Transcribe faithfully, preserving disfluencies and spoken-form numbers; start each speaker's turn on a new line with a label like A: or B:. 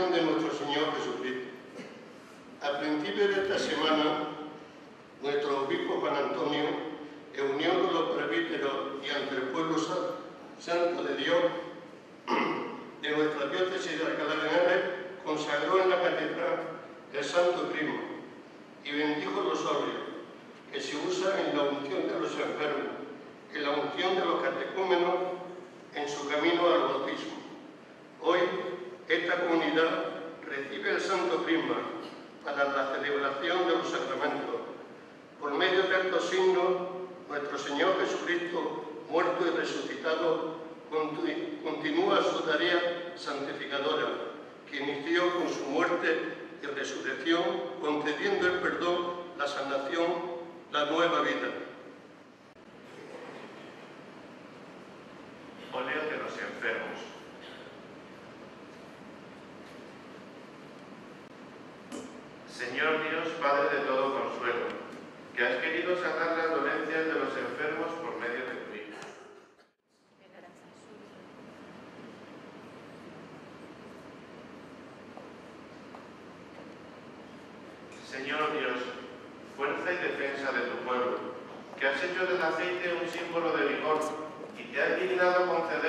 A: resurrección de nuestro Señor Jesucristo. Al principio de esta semana, nuestro obispo Juan Antonio, en unión con los presbíteros y ante el pueblo santo de Dios de nuestra diócesis de Alcalá de Henares, consagró en la catedral el Santo Crisma y bendijo los óleos que se usan en la unción de los enfermos, en la unción de los catecúmenos en su camino al bautismo. Hoy, esta comunidad recibe el Santo Crisma para la celebración de los sacramentos. Por medio de estos signos, nuestro Señor Jesucristo, muerto y resucitado, continúa su tarea santificadora, que inició con su muerte y resurrección, concediendo el perdón, la sanación, la nueva vida.
B: Óleo de los enfermos. Señor Dios, Padre de todo consuelo, que has querido sanar las dolencias de los enfermos por medio de tu Hijo. Señor Dios, fuerza y defensa de tu pueblo, que has hecho del aceite un símbolo de vigor y te has dignado conceder